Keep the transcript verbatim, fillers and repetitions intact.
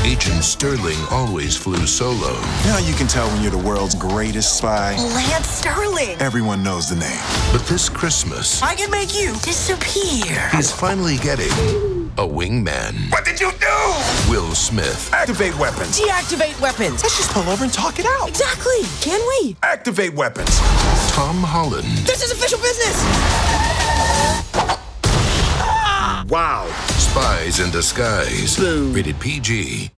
Agent Sterling always flew solo. Now you can tell when you're the world's greatest spy. Lance Sterling. Everyone knows the name. But this Christmas, I can make you disappear. he's finally getting a wingman. What did you do? Will Smith. Activate weapons. Deactivate weapons. Let's just pull over and talk it out. Exactly. Can we? Activate weapons. Tom Holland. This is official business. Wow. Spies in Disguise. Boom. Rated P G.